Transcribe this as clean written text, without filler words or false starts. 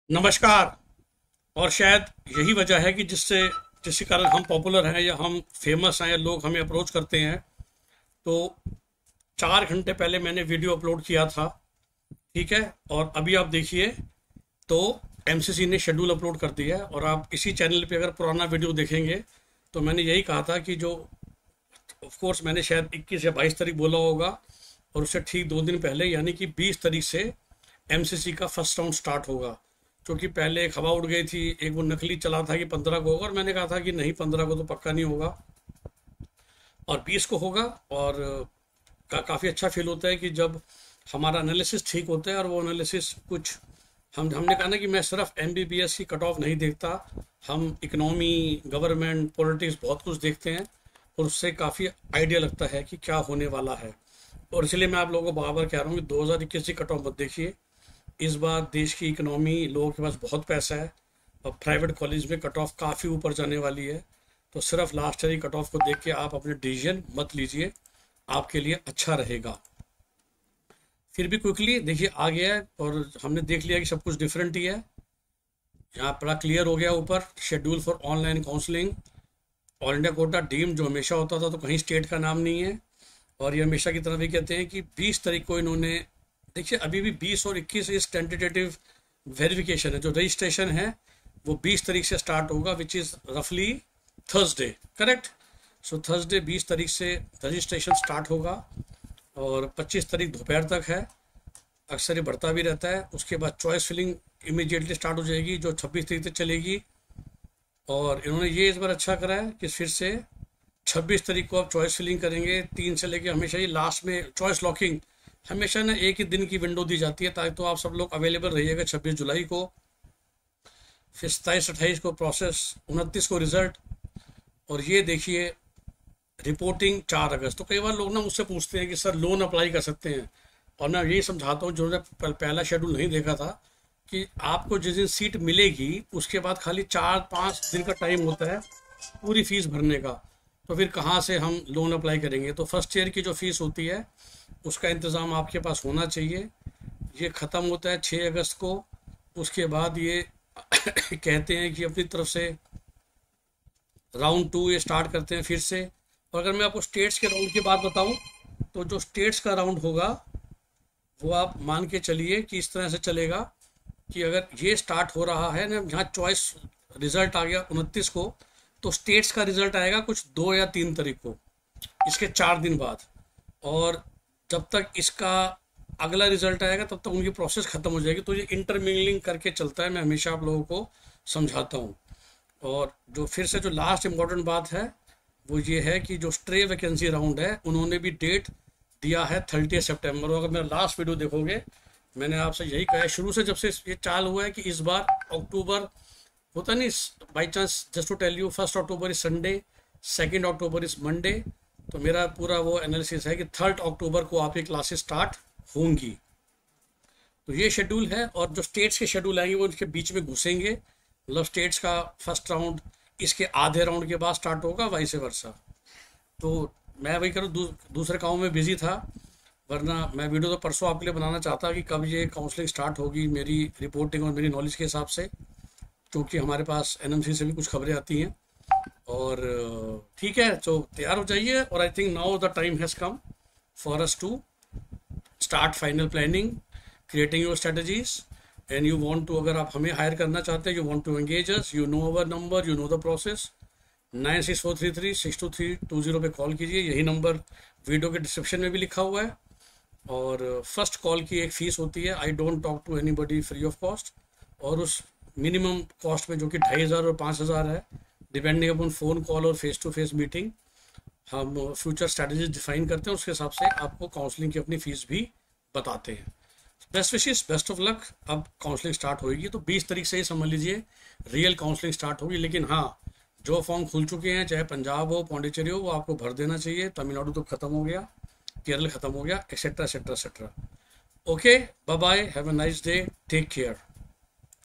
नमस्कार। और शायद यही वजह है कि जिसके कारण हम पॉपुलर हैं या हम फेमस हैं या लोग हमें अप्रोच करते हैं। तो 4 घंटे पहले मैंने वीडियो अपलोड किया था, ठीक है। और अभी आप देखिए तो एमसीसी ने शेड्यूल अपलोड कर दिया है। और आप इसी चैनल पे अगर पुराना वीडियो देखेंगे तो मैंने यही कहा था कि जो ऑफ कोर्स मैंने शायद 21 या 22 तारीख बोला होगा, और उससे ठीक 2 दिन पहले यानी कि 20 तारीख से एमसीसी का फर्स्ट राउंड स्टार्ट होगा। क्योंकि पहले एक हवा उड़ गई थी, एक वो नकली चला था कि 15 को होगा, और मैंने कहा था कि नहीं, 15 को तो पक्का नहीं होगा और 20 को होगा। और काफ़ी अच्छा फील होता है कि जब हमारा एनालिसिस ठीक होता है। और वो एनालिसिस कुछ हमने कहा ना कि मैं सिर्फ एमबीबीएस की कट ऑफ नहीं देखता, हम इकोनॉमी, गवर्नमेंट, पॉलिटिक्स बहुत कुछ देखते हैं, और उससे काफ़ी आइडिया लगता है कि क्या होने वाला है। और इसलिए मैं आप लोगों को बार बार कह रहा हूँ कि 2021 की कट ऑफ मत देखिए। इस बार देश की इकोनॉमी, लोगों के पास बहुत पैसा है, और प्राइवेट कॉलेज में कट ऑफ काफ़ी ऊपर जाने वाली है। तो सिर्फ लास्ट ईयर की कट ऑफ को देख के आप अपने डिसीजन मत लीजिए, आपके लिए अच्छा रहेगा। फिर भी क्विकली देखिए आ गया है, और हमने देख लिया कि सब कुछ डिफरेंट ही है। यहाँ बड़ा क्लियर हो गया ऊपर, schedule for online counselling all India quota deem, जो हमेशा होता था, तो कहीं स्टेट का नाम नहीं है। और ये हमेशा की तरह भी कहते हैं कि 20 तारीख को इन्होंने, देखिए अभी भी 20 और 21 इस टेंटेटिव वेरिफिकेशन है। जो रजिस्ट्रेशन है वो 20 तारीख से स्टार्ट होगा, विच इज़ रफली थर्सडे, करेक्ट। सो थर्सडे 20 तारीख से रजिस्ट्रेशन स्टार्ट होगा, और 25 तारीख दोपहर तक है। अक्सर ये बढ़ता भी रहता है। उसके बाद चॉइस फिलिंग इमीडिएटली स्टार्ट हो जाएगी, जो 26 तारीख तक चलेगी। और इन्होंने ये इस बार अच्छा करा है कि फिर से 26 तारीख को आप चॉइस फिलिंग करेंगे 3 से लेके, हमेशा ये लास्ट में चॉइस लॉकिंग हमेशा ना एक ही दिन की विंडो दी जाती है, ताकि तो आप सब लोग अवेलेबल रहिएगा 26 जुलाई को। फिर 27-28 को प्रोसेस, 29 को रिजल्ट। और ये देखिए रिपोर्टिंग 4 अगस्त। तो कई बार लोग ना मुझसे पूछते हैं कि सर लोन अप्लाई कर सकते हैं, और मैं यही समझाता हूँ जिन्होंने पहला शेड्यूल नहीं देखा था, कि आपको जिस दिन सीट मिलेगी उसके बाद खाली 4-5 दिन का टाइम होता है पूरी फीस भरने का। तो फिर कहाँ से हम लोन अप्लाई करेंगे? तो फर्स्ट ईयर की जो फीस होती है उसका इंतज़ाम आपके पास होना चाहिए। ये ख़त्म होता है 6 अगस्त को। उसके बाद ये कहते हैं कि अपनी तरफ से राउंड 2 ये स्टार्ट करते हैं फिर से। और अगर मैं आपको स्टेट्स के राउंड की बात बताऊं, तो जो स्टेट्स का राउंड होगा वो आप मान के चलिए कि इस तरह से चलेगा कि अगर ये स्टार्ट हो रहा है ना, यहाँ चॉइस रिजल्ट आ गया 29 को, तो स्टेट्स का रिजल्ट आएगा कुछ 2 या 3 तारीख को, इसके 4 दिन बाद। और जब तक इसका अगला रिजल्ट आएगा तब तक उनकी प्रोसेस खत्म हो जाएगी। तो ये इंटरमिंगलिंग करके चलता है, मैं हमेशा आप लोगों को समझाता हूँ। और जो फिर से जो लास्ट इम्पोर्टेंट बात है वो ये है कि जो स्ट्रे वैकेंसी राउंड है उन्होंने भी डेट दिया है 30 सितंबर। अगर मेरा लास्ट वीडियो देखोगे, मैंने आपसे यही कहा है शुरू से, जब से ये चालू हुआ है, कि इस बार अक्टूबर होता नहीं, by chance just to tell you, 1 October is Sunday, 2 October is Monday. तो मेरा पूरा वो एनालिसिस है कि 3 अक्टूबर को आपकी क्लासेस स्टार्ट होंगी। तो ये शेड्यूल है, और जो स्टेट्स के शेड्यूल आएंगे वो उनके बीच में घुसेंगे। मतलब स्टेट्स का फर्स्ट राउंड इसके आधे राउंड के बाद स्टार्ट होगा, वाइस वर्सा। तो मैं वही करूँ, दूसरे कामों में बिजी था, वरना मैं वीडियो तो परसों आपके लिए बनाना चाहता कि कब ये काउंसलिंग स्टार्ट होगी, मेरी रिपोर्टिंग और मेरी नॉलेज के हिसाब से, क्योंकि हमारे पास एनएमसी से भी कुछ खबरें आती हैं। और ठीक है, तो तैयार हो जाइए। और I think now the time has come for us to start final planning, creating your strategies. And you want to, अगर आप हमें हायर करना चाहते हैं, you want to engage us, you know our number, you know the process. 9643362320 पे call कीजिए। यही number video के डिस्क्रिप्शन में भी लिखा हुआ है। और फर्स्ट कॉल की एक फ़ीस होती है, I don't talk to anybody free of cost. और उस मिनिमम कॉस्ट में, जो कि 2500 और 5000 है, डिपेंडिंग अपॉन फ़ोन कॉल और फेस टू फेस मीटिंग, हम फ्यूचर स्ट्रैटेजीज डिफाइन करते हैं। उसके हिसाब से आपको काउंसलिंग की अपनी फ़ीस भी बताते हैं। Best wishes, best of luck. अब काउंसलिंग स्टार्ट होगी तो 20 तारीख से ही समझ लीजिए रियल काउंसलिंग स्टार्ट होगी। लेकिन हाँ, जो फॉर्म खुल चुके हैं, चाहे पंजाब हो, पौंडीचेरी हो, वो आपको भर देना चाहिए। तमिलनाडु तो खत्म हो गया, केरल खत्म हो गया, etcetera etcetera etcetera. Okay, bye bye, have a nice day, take care.